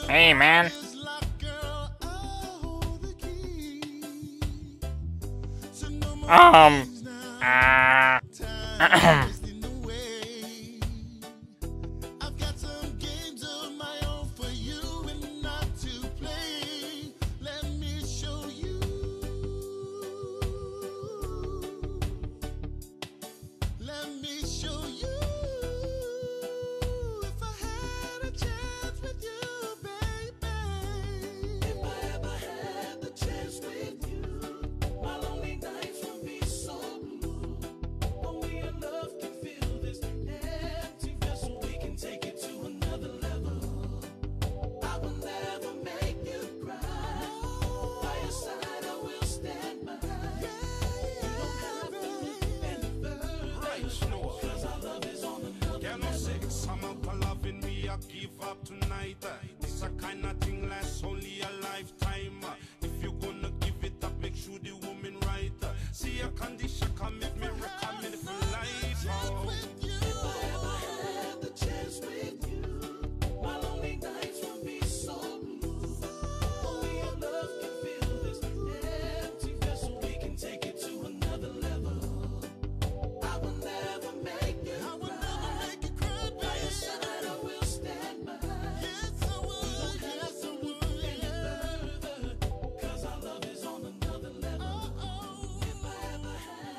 Hey, man. Um, uh, give up tonight. This a kind of thing lasts only a lifetime. If you gonna give it up, make sure the woman right. See a condition come make me recommend for life. Oh. If I ever had the chance with you, my lonely nights would be so blue. Only your love can fill this empty vessel. We can take it to another level. I will never make you cry. By your side I will stand by. Yes I would, yes I would. Any further, 'cause our love is on another level. If I ever had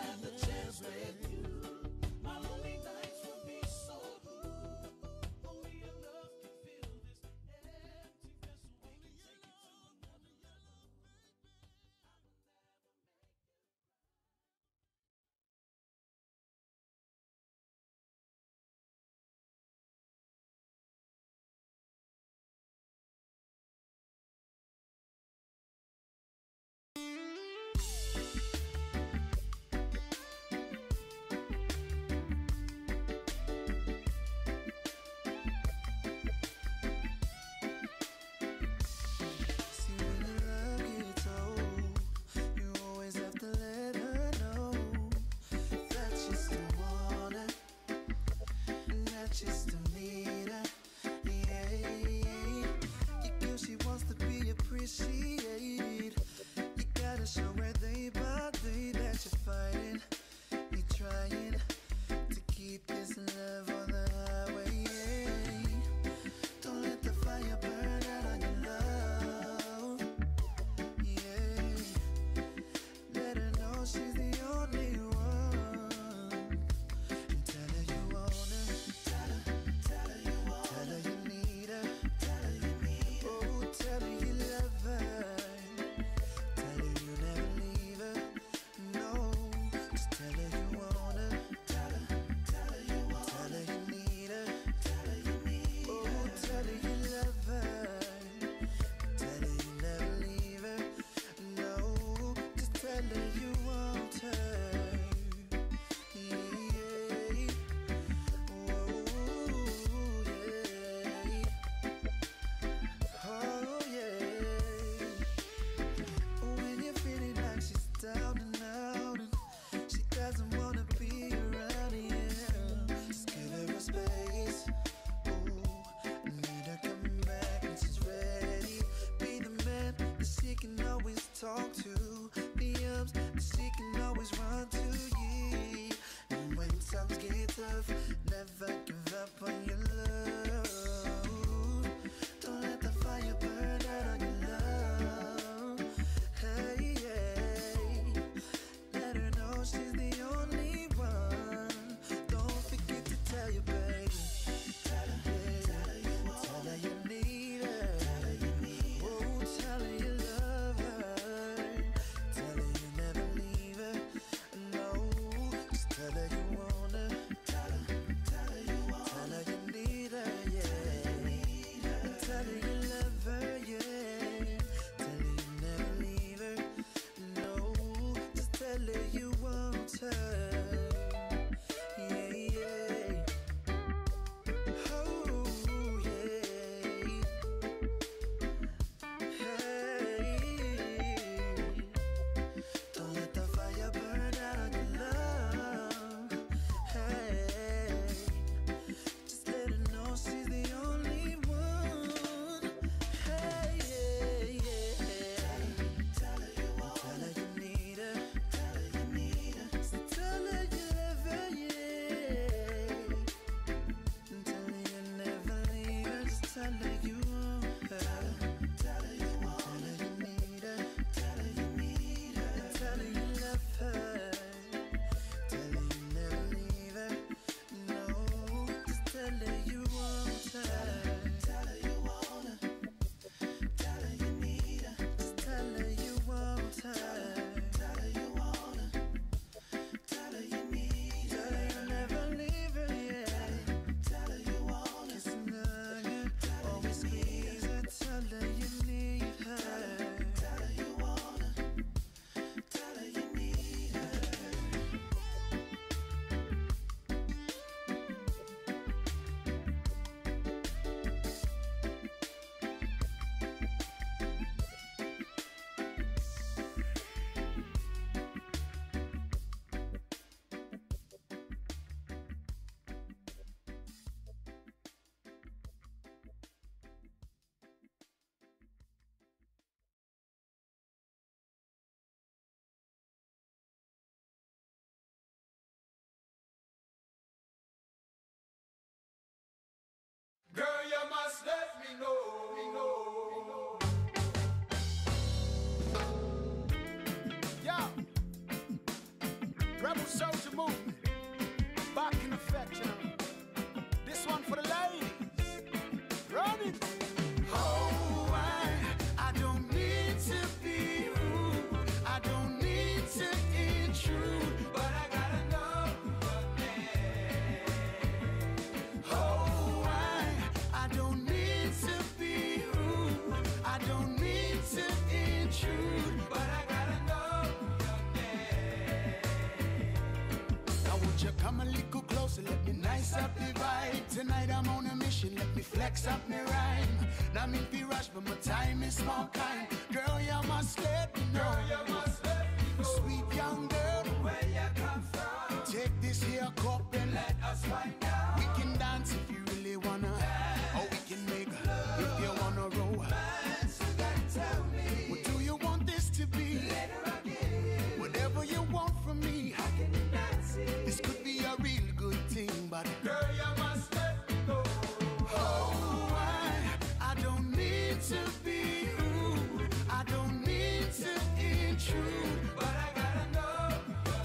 wishing, let me flex up me rhyme. Now me be rush, but my time is small kind. Girl, you must let me know. Sweet young girl, where you come from? Take this here cup and let us find out. We can dance if you really wanna, or we can make if you wanna roll. So you gotta tell me, what do you want this to be? Later I give whatever you want from me. How can you not see? This could be a real good thing, but girl, you must let me go. Oh, I don't need to be rude. I don't need to intrude, but I gotta know your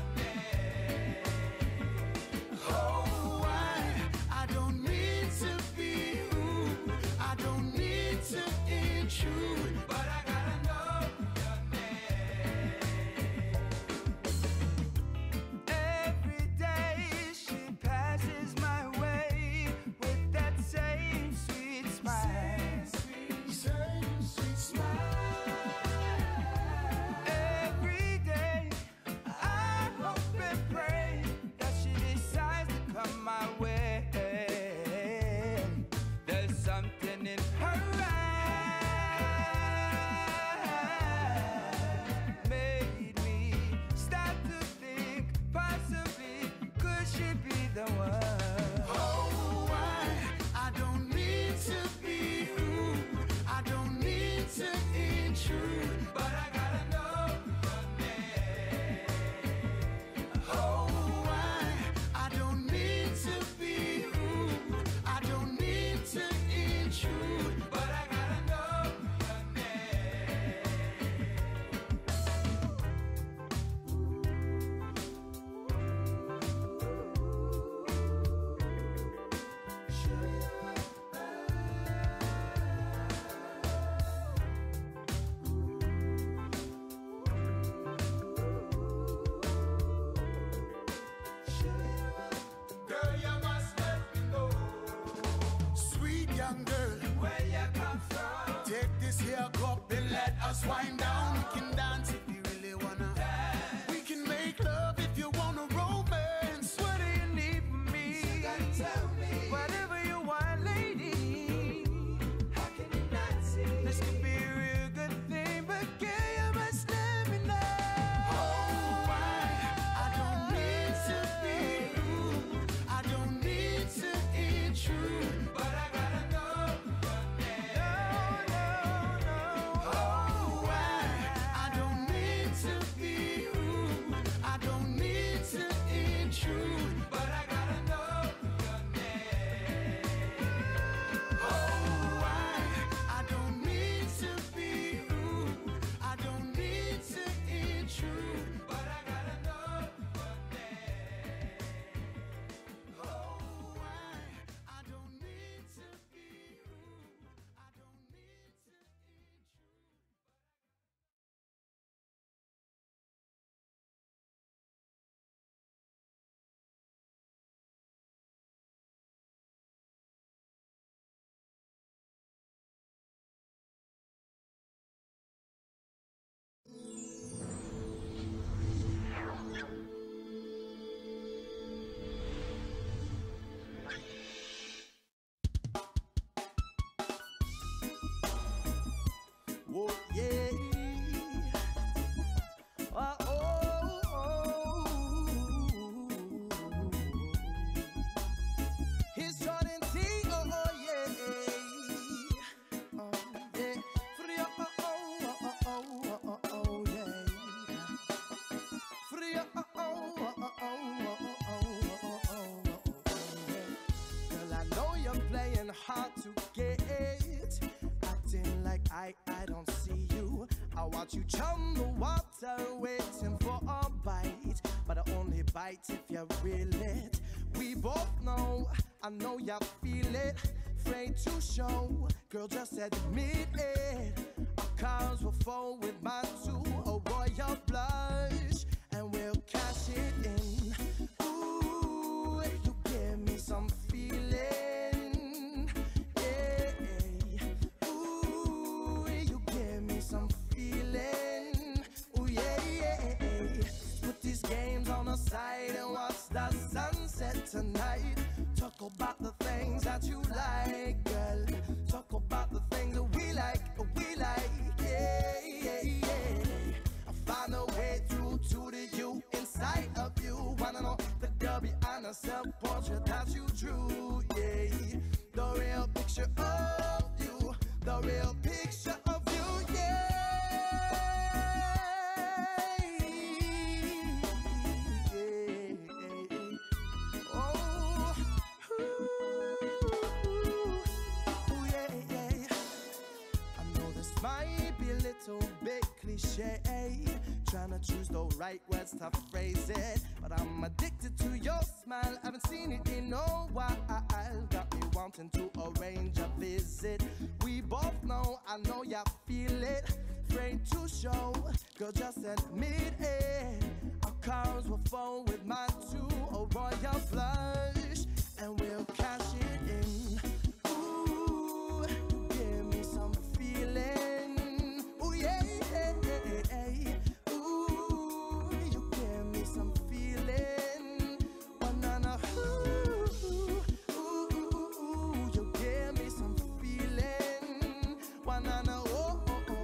name. Oh, I don't need to be rude. I don't need to intrude, but I gotta know your name. Every day she passes my way with that same sweet smile. Same sweet smile. Every day I hope and pray that she decides to come my way. There's something in her eyes made me start to think possibly could she be the one. Oh, I don't need to be rude. I don't need to intrude, but I gotta know your name. Oh, I don't need to be rude. I don't need to intrude, but I gotta know your name. Girl, you must let me know. Sweet young girl, where you come from? Take this here cup and let us wind down. We can dance if you really wanna. We can make love if you wanna romance. What do you need from me? You gotta tell me. Whatever you want, lady. How can you not see? This could be a real good thing, but girl, you must let me know. Oh, I don't need to be rude. I don't need to intrude, but I gotta know your name. No. Oh, I don't need to be rude. I don't need to intrude, but I gotta know your name. Oh, I don't need to be rude. I don't need to intrude, but I gotta know your name. Oh, I don't need to be rude. I don't need to intrude. Oh, yeah. Here's Jordan T. Oh, yeah. Oh, yeah. Fria, yeah. Fria, Girl, I know you're playing hard to get, acting like I don't see you. I watch you chum the water, waiting for a bite, but I only bite if you reel it. We both know, I know you feel it. Afraid to show, girl, just admit it. Our cars will fall with mine too. A royal blush, and we'll cash it in. Ooh, you give me some feeling. Yeah. Ooh, you give me some feeling. Ooh, yeah. Put these games on the side and watch the sunset tonight. Talk about the things that you like. self-portrait that you drew, yeah. The real picture of you, the real picture of you, yeah. Oh, ooh, yeah. I know this might be a little bit cliche, trying to choose the right words to phrase it, but I'm addicted to your smile. Haven't seen it in a while. Got me wanting to arrange a visit. We both know, I know you feel it. Afraid to show, girl, just admit it. Our cars will fall with mine too. A royal flush, and we'll cash it in. Ooh, give me some feeling. Ooh, yeah. Ooh, you give me some feeling. Banana, ooh, you give me some feeling. Banana, oh.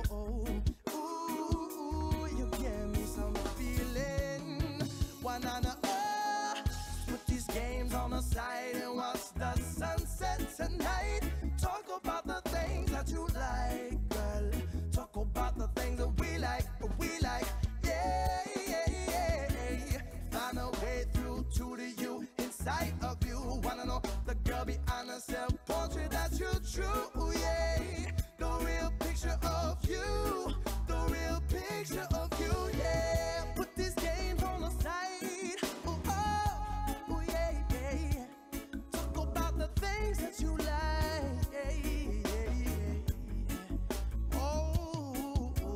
Ooh, you give me some feeling. Banana, oh. Put these games on the side and watch the sunset tonight. Talk about the things that you like, girl. Talk about the things that we like, yeah. Find a way through to the you inside of you. Wanna know the girl behind the self-portrait that you drew, yeah. The real picture of you, the real picture of you, yeah. Put these games on the side, ooh, yeah. Talk about the things that you like, yeah. Oh,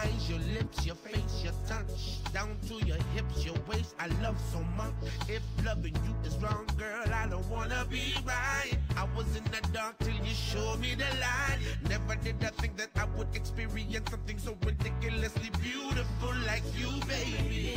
eyes, your lips, your face, your touch, down to your hips, your waist, I love so much. If loving you is wrong, girl, I don't wanna be right. I was in the dark till you showed me the light. Never did I think that I would experience something so ridiculously beautiful like you, baby.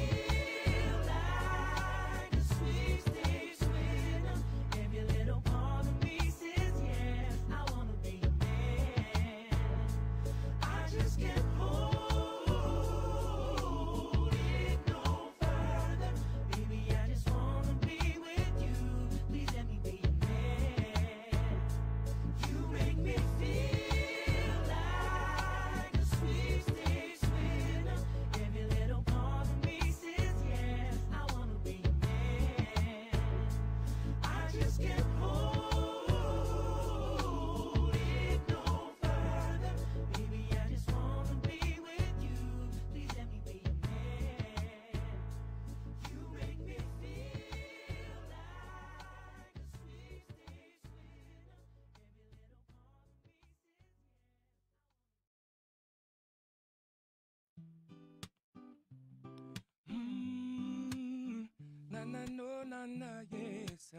Na, yes,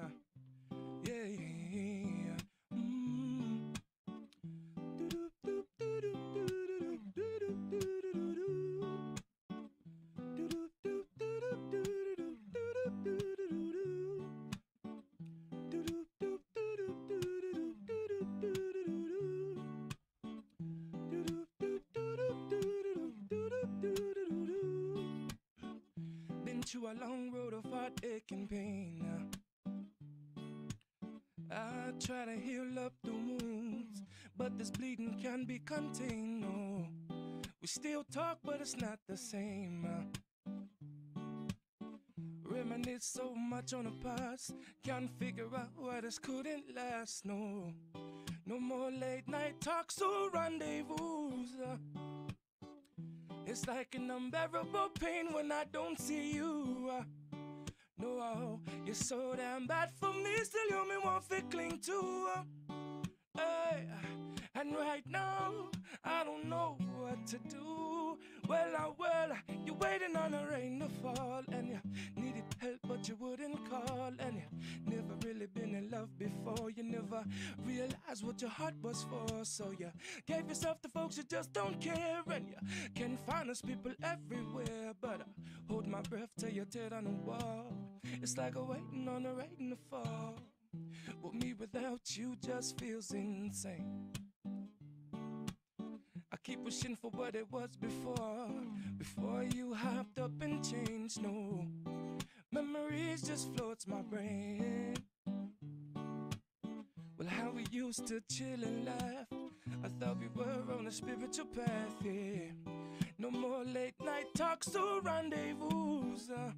yeah. Been through a long road of heartache and pain. I try to heal up the wounds, but this bleeding can't be contained, no. We still talk, but it's not the same. Reminisce so much on the past, can't figure out why this couldn't last, no. No more late night talks or rendezvous. It's like an unbearable pain when I don't see you. No, you're so damn bad for me, still you me want to cling to. Hey, and right now, I don't know what to do. Well, you're waiting on the rain to fall, and you needed help, but you wouldn't call, and you never really been in love before. You never realized what your heart was for, so you gave yourself to folks you just don't care, and you can find us people everywhere, but I hold my breath till you're dead on the wall. It's like I'm waiting on the rain to fall. But me without you just feels insane. I keep wishing for what it was before you hopped up and changed, no. Memories just floats my brain. Well, how we used to chill and laugh, I thought we were on a spiritual path, yeah. No more late night talks or rendezvous.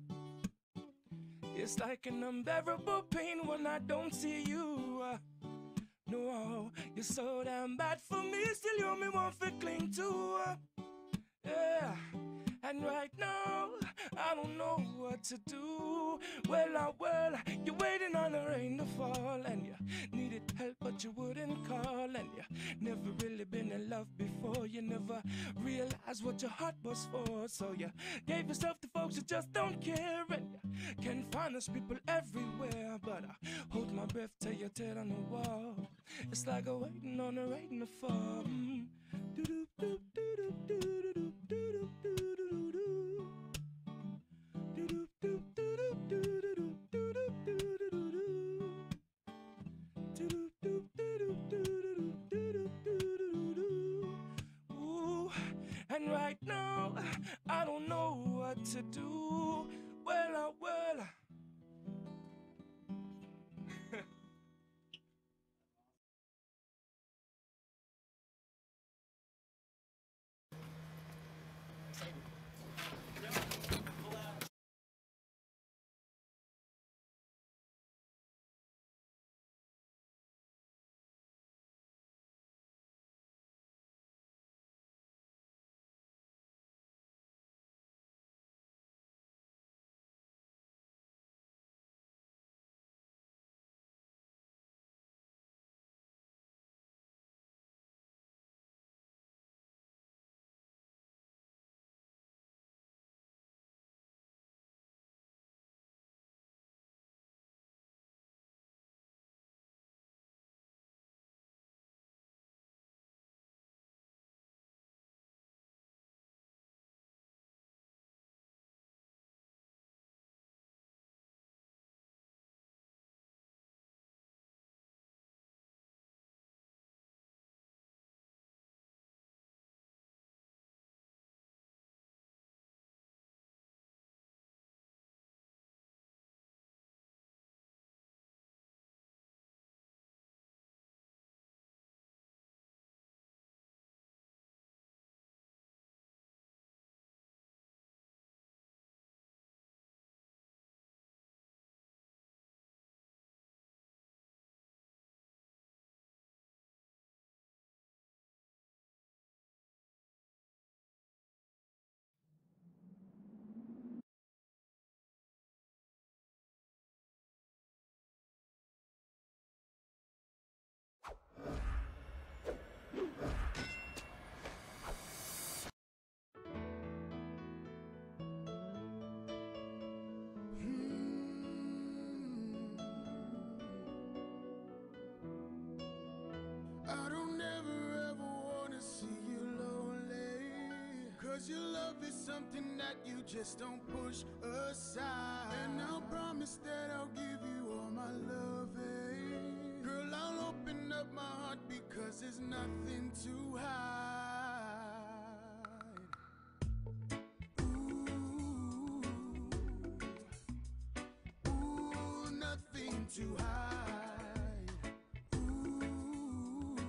It's like an unbearable pain when I don't see you. No, you're so damn bad for me, still you me want to cling to. Yeah, and right now, I don't know what to do. Well, you're waiting on the rain to fall, and you needed help, but you wouldn't call, and you never really been in love before. You never realized what your heart was for, so you gave yourself to folks you just don't care, and you can find us people everywhere, but I hold my breath till you're dead on the wall. It's like I'm waiting on the rain to fall. Ooh, and right now, I don't know what to do. Well, Cause your love is something that you just don't push aside. And I'll promise that I'll give you all my loving. Girl, I'll open up my heart because there's nothing to hide. Ooh, ooh, nothing to hide. Ooh,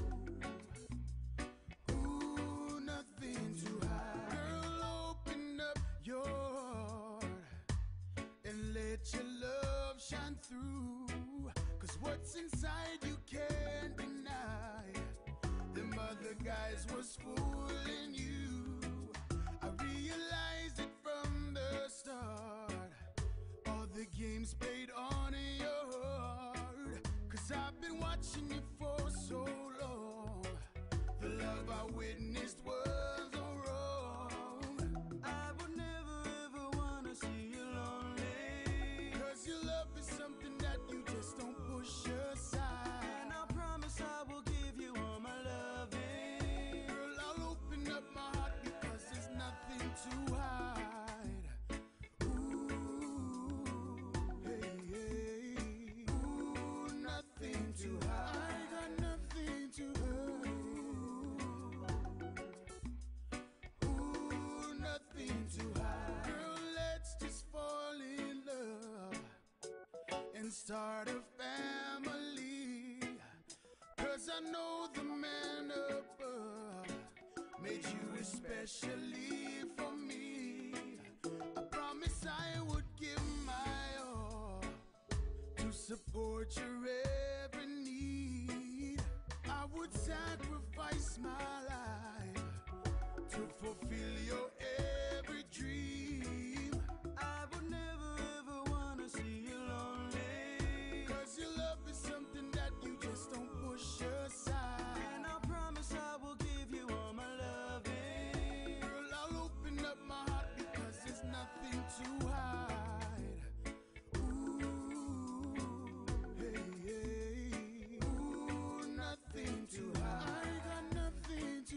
ooh, nothing to hide. Girl, open up your heart and let your love shine through. Cause what's inside you can't deny. Them other guys was fooling you. I realized it from the start. All the games played on your heart. Cause I've been watching you for so long. The love I witnessed was wrong. I would never ever wanna see you lonely. Cause your love is something that you just don't push aside. And I promise I will give you all my loving. Girl, I'll open up my heart because there's nothing to hide. Ooh, hey, hey. Ooh, nothing to hide. I got nothing to hide. Ooh, nothing to hide. Girl, let's just fall in love and start a family. Cause I know the man above made you especially for me. I promise I would give my all to support your every need. I would sacrifice my life to fulfill your every dream. I would never ever wanna see you lonely. Cause your love is something that you just don't push aside. And I promise I will give you all my loving. Girl, I'll open up my heart because there's nothing to hide. Ooh, hey, hey. Ooh, nothing to hide. I got nothing to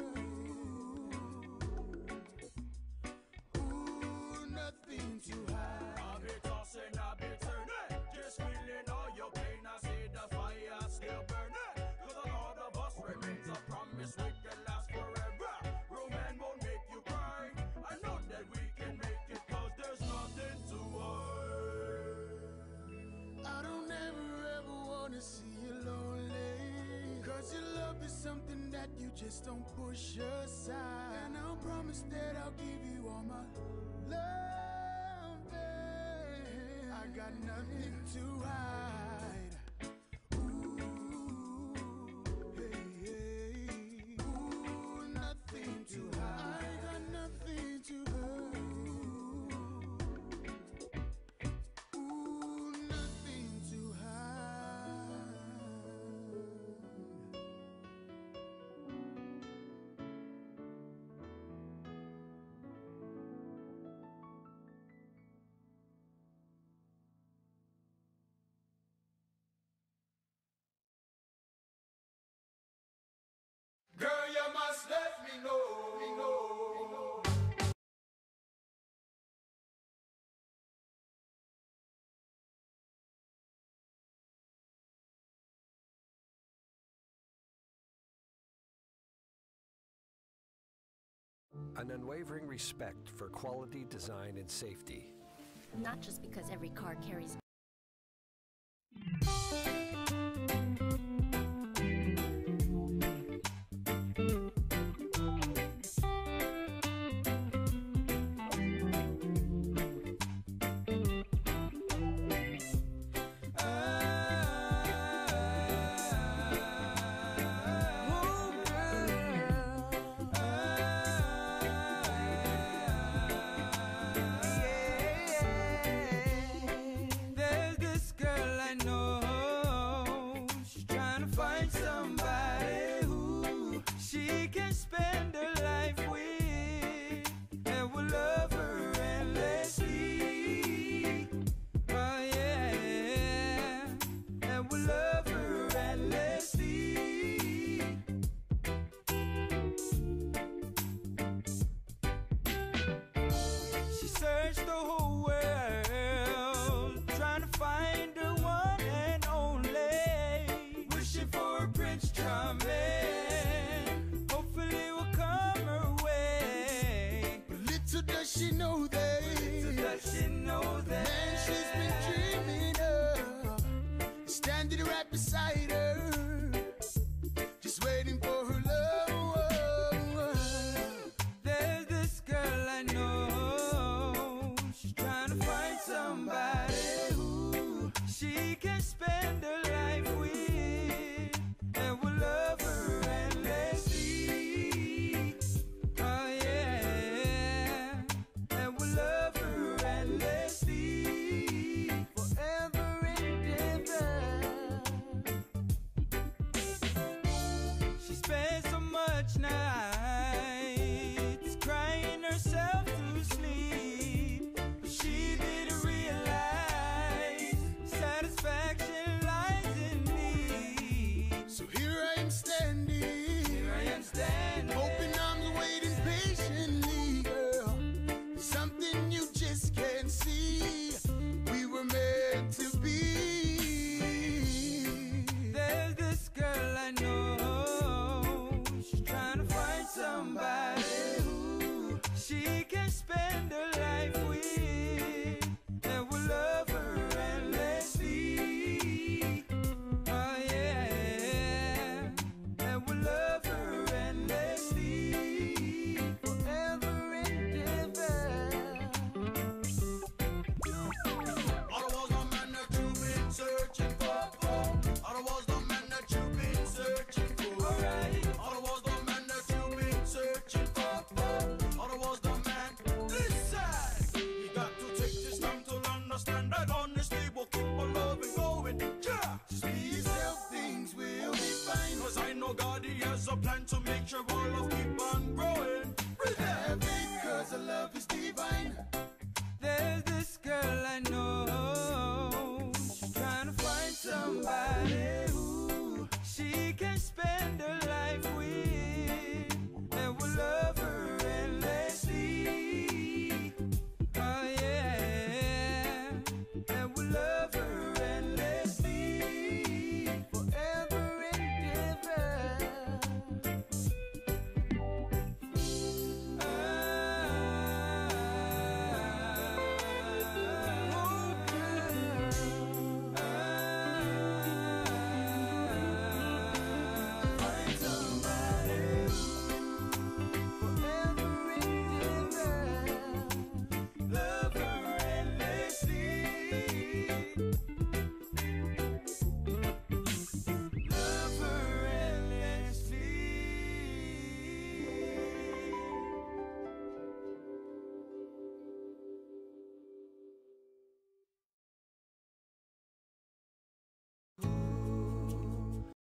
hide. Ooh, nothing to hide. I'll be tossing, I'll be turning, just feeling all your pain. I see the fire still burning. Cause the Lord of us remains a promise we can last forever. Romance won't make you cry. I know that we can make it cause there's nothing to hide. I don't ever wanna see you lonely. Cause your love is something that you just don't push aside. And I'll promise that I'll give you all my love. I got nothing to hide. Ooh, hey, hey. Ooh, nothing to hide. I got nothing to hide. Ooh, nothing to hide. Girl, you must let me know. An unwavering respect for quality, design, and safety. Not just because every car carries